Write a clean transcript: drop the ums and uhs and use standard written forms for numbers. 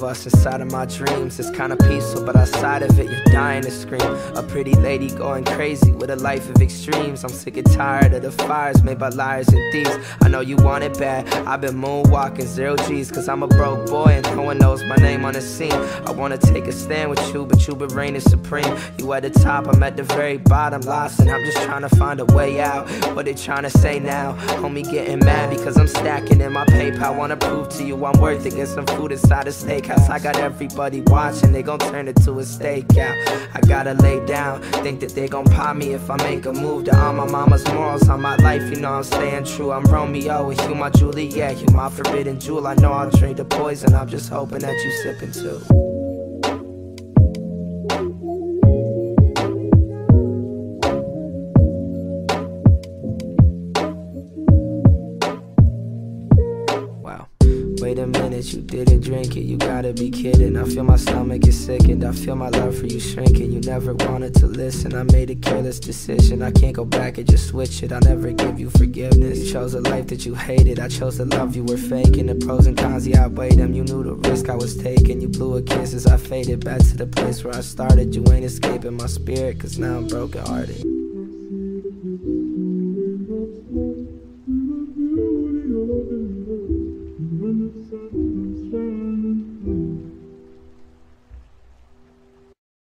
us inside of my dreams. It's kinda peaceful, but outside of it, you're dying to scream. A pretty lady going crazy with a life of extremes. I'm sick and tired of the fires made by liars and thieves. I know you want it bad, I've been moonwalking 0 G's, cause I'm a broke boy and no one knows my name on the scene. I wanna take a stand with you, but you been reigning supreme. You at the top, I'm at the very bottom, lost, and I'm just trying to find a way out. What they trying to say now? Homie getting mad because I'm stacking in my PayPal. Wanna prove to you I'm worth it, get some food inside a steakhouse. I got everybody watching, they gon' turn it to a stakeout. I gotta lay down, think that they gon' pop me if I make a move to all my mama's morals on my life, you know I'm staying true. I'm Romeo and you my Juliet, you my forbidden jewel. I know I'll drink the poison, I'm just hoping that you sippin' too. Wait a minute, you didn't drink it, you gotta be kidding. I feel my stomach is sickened, I feel my love for you shrinking. You never wanted to listen, I made a careless decision. I can't go back and just switch it, I'll never give you forgiveness. You chose a life that you hated, I chose the love you were faking. The pros and cons, yeah, I weighed them, you knew the risk I was taking. You blew a kiss as I faded back to the place where I started. You ain't escaping my spirit, cause now I'm broken hearted.